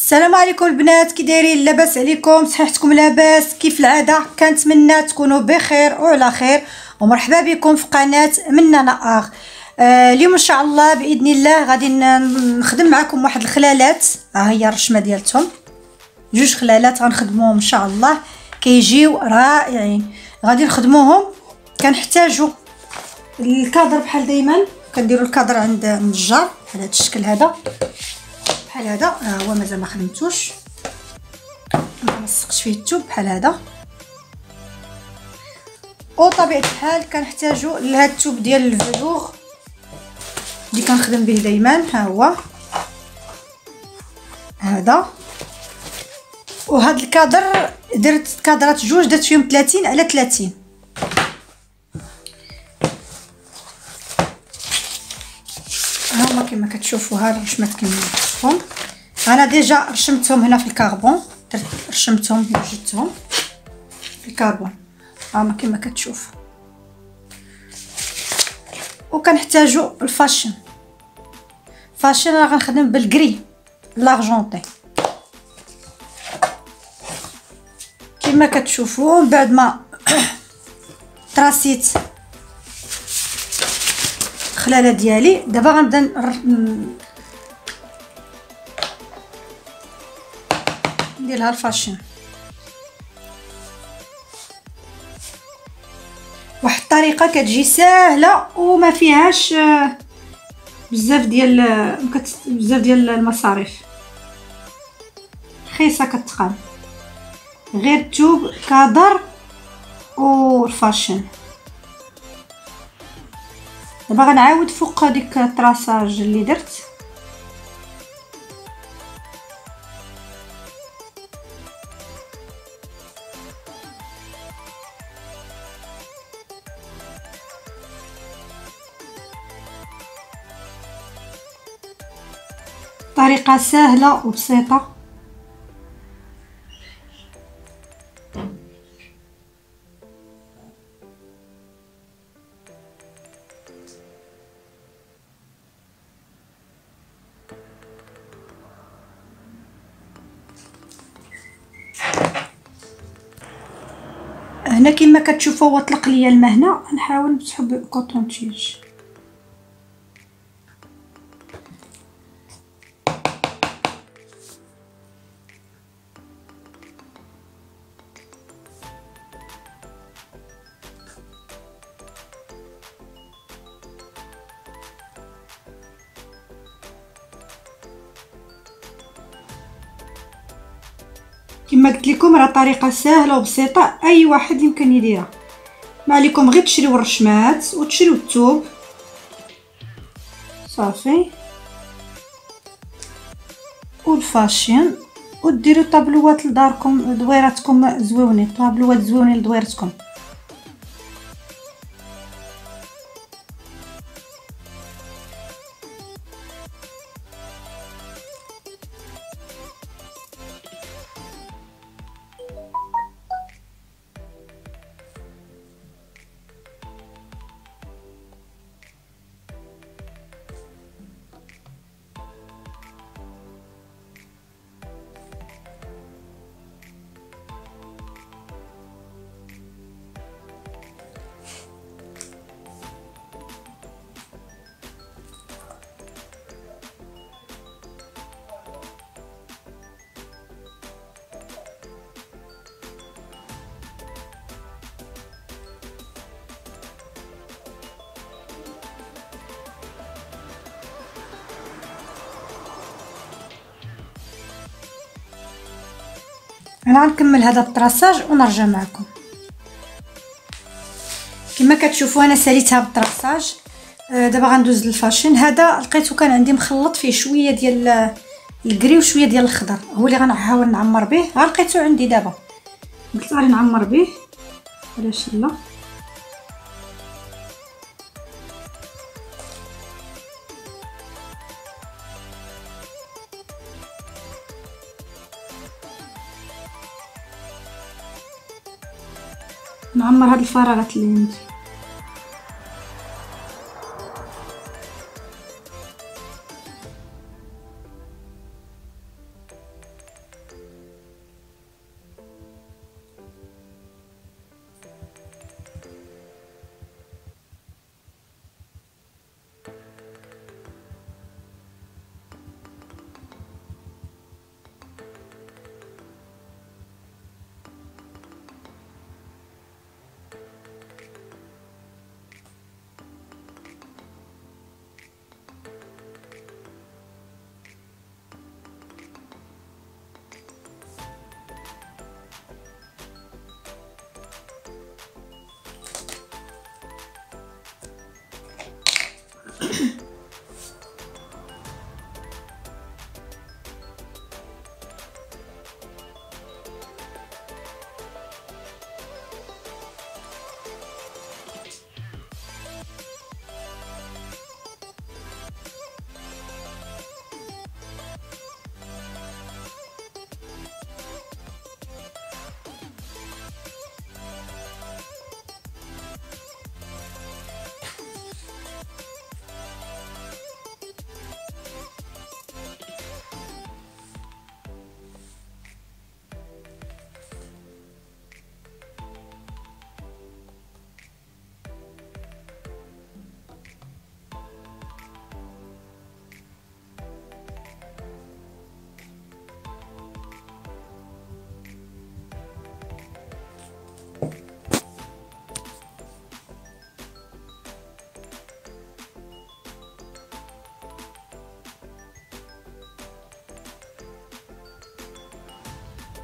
السلام عليكم البنات، كي دايرين؟ لاباس عليكم؟ صحتكم لاباس؟ كيف العاده كنتمنى تكونوا بخير وعلى خير، ومرحبا بكم في قناه مننا اليوم ان شاء الله باذن الله غادي نخدم معكم واحد الخلالات. ها هي الرشمه ديالتهم، جوج خلالات غنخدموهم ان شاء الله، كيجيو رائعين. غادي نخدموهم. كنحتاجوا الكادر بحال دايما، كنديروا الكادر عند النجار بحال هذا الشكل هذا، بحال هذا. هو مازال ما خدمتوش، ما مسقتش فيه الثوب بحال هذا. وطبيعه الحال كنحتاجوا لهذا الثوب ديال الفلوغ اللي كنخدم به دائما، ها هو هذا. وهذا الكادر درت كادرات جوج، درت فيهم 30 على 30. هما كما كتشوفوا ها الرشمات كما كتشوفوا. انا ديجا رشمتهم هنا في الكربون، درت رشمتهم وجدتهم في الكربون هما كما كتشوفوا. وكنحتاجوا الفاشن. فاشن راه غنخدم بالكري لارجونتي كما كتشوفوا. بعد ما تراسيت الخلاله ديالي، دابا غنبدا ندير لها الفاشن. واحد الطريقه كتجي ساهله وما فيهاش بزاف ديال المصاريف، رخيصه كتقام، غير الثوب كادر والفاشن. دابا غنعاود فوق هذيك الطراساج اللي درت، طريقه سهله وبسيطه. هنا كما كتشوفوا هو طلق ليا الماء، هنا نحاول نمسحو بكوطون تيج. كما قلت لكم راه طريقه سهله وبسيطه، اي واحد يمكن يديرها. ما عليكم غير تشريو الرشمات وتشريو الثوب صافي، والفاشين، وديروا طابلوات لداركم، دويراتكم زويونين، طابلوات زويونين لدويرتكم. انا غنكمل هذا الطراساج ونرجع معكم. كما كتشوفوا انا ساليتها بالطراساج. دابا غندوز للفاشن. هذا لقيته كان عندي مخلط فيه شويه ديال الكري وشويه ديال الخضر، هو اللي غنحاول نعمر به. ها لقيته عندي دابا، قلت غادي نعمر به، علاش لا. نعمر هاد الفراغات اللي عندي.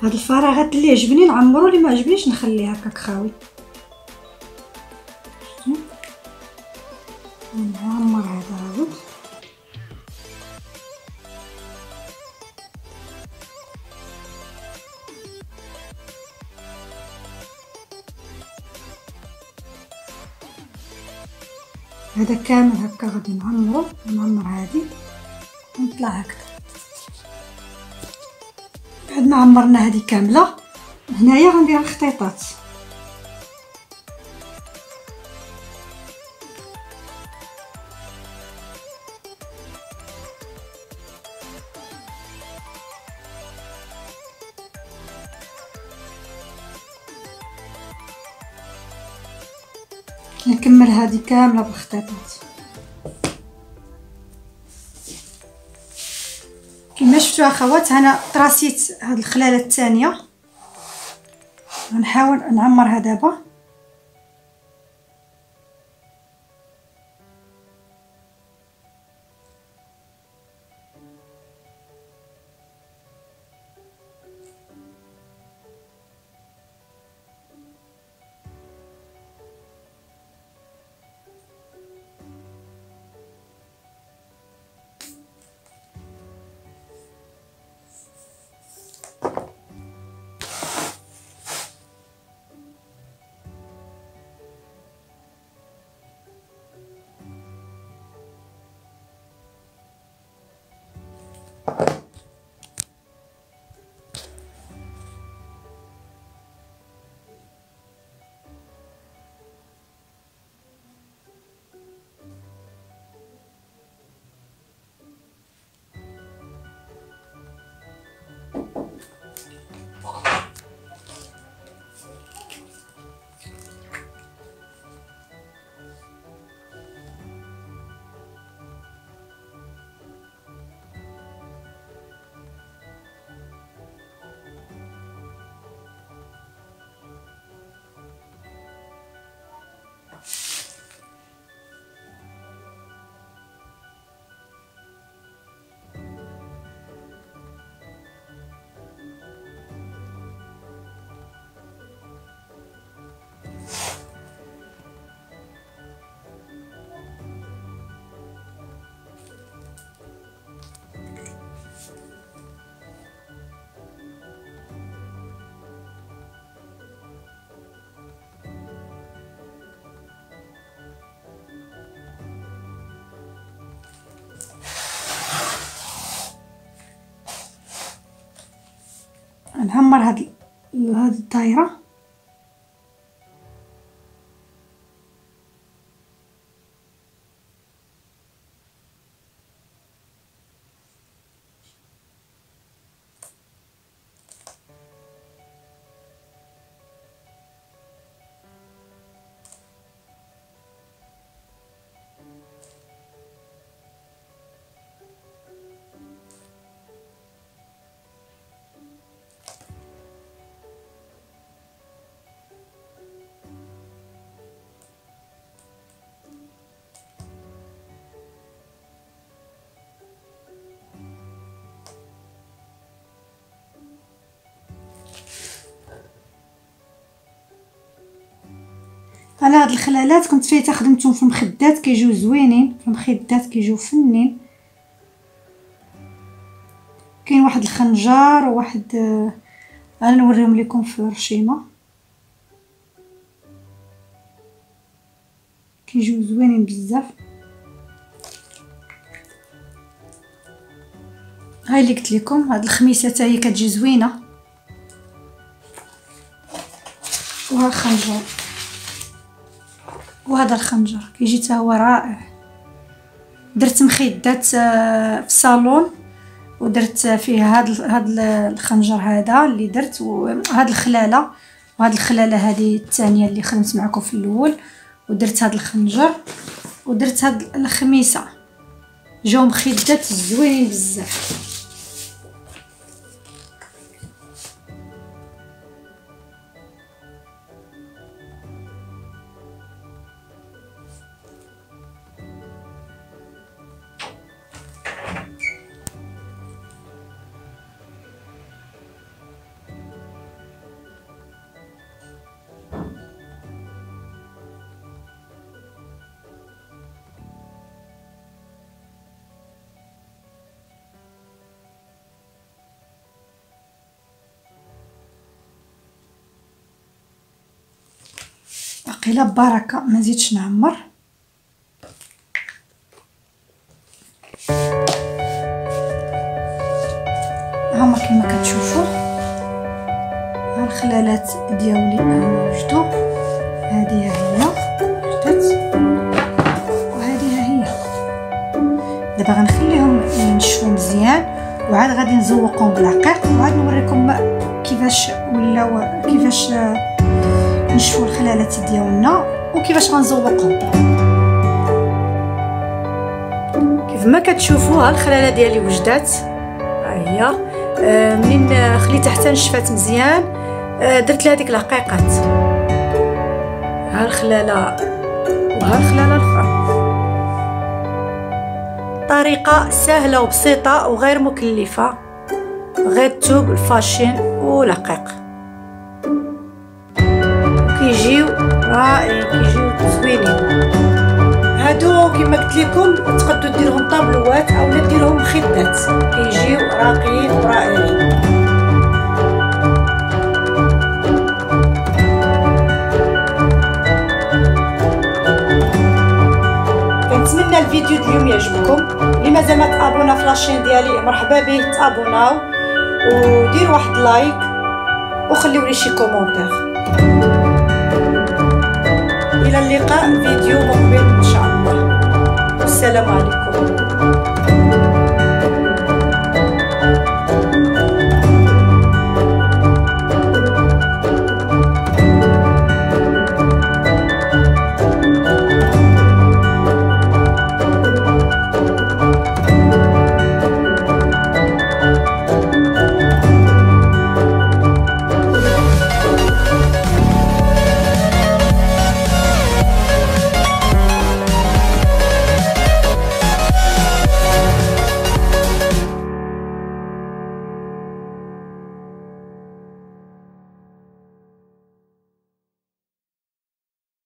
هاد الفراغات اللي عجبني نعمرو، اللي ما عجبنيش نخليه هكاك خاوي. نعمر هذا عاود. هذا كامل هكا غادي نعمرو، نعمر هادي ونطلع هكذا. بعد ما عمرنا هذه كامله، هنايا غندير الخطيطات. نكمل هذه كامله بالخطيطات. كما شفتوا اخوات، انا طراسيت هاد الخلاله الثانيه، غنحاول نعمرها دابا. نعمر هاد الدايره. انا هاد الخلالات كنت فايته خدمتهم في المخدات، كيجيو زوينين في المخدات، كيجيو فنين. كاين واحد الخنجر وواحد انا نوريهم لكم في رشيمه، كيجيو زوينين بزاف. هاي اللي قلت لكم، هاد الخميسه حتى هي كتجي زوينه. وها الخنجر، وهذا الخنجر كيجي حتى هو رائع. درت مخدات في الصالون ودرت فيه هاد الخنجر هذا اللي درت، وهاد الخلاله، وهاد الخلاله هذه الثانيه اللي خدمت معكم في الاول، ودرت هاد الخنجر ودرت هاد الخميسه. جاو مخدات زوينين بزاف. قيله ببركه ما نزيدش نعمر. هما كما كتشوفوا ها الخلالات ديالي وجدوا. هذه هي وجدت وهذه هي. دابا غنخليهم ينشفوا مزيان وعاد غادي نزوقهم بالعقيق وعاد نوريكم كيفاش ولاو كيفاش نشفوا الخلالات ديالنا وكيفاش غنزوقهم. كيف ما كتشوفوا ها الخلاله ديالي وجدات. ها هي منين خليتها حتى نشفات مزيان درت لها ديك العقيقات. ها الخلاله وها الخلاله الاخرى. طريقه سهله وبسيطه وغير مكلفه، غير الثوب الفاشين والعقيق. كيجيو رائعين كيجيو زوينين. هادو كما قلت لكم تقدروا ديروهم طابلوات او ديروهم خدات، كيجيو راقيين ورائعين. كنتمنى الفيديو اليوم يعجبكم. اللي مازال ما تابونا في لاشين ديالي مرحبا به تابوناو وديروا واحد لايك وخليوا لي شي كومونتير. الى اللقاء فيديو مقبل ان شاء الله. والسلام عليكم.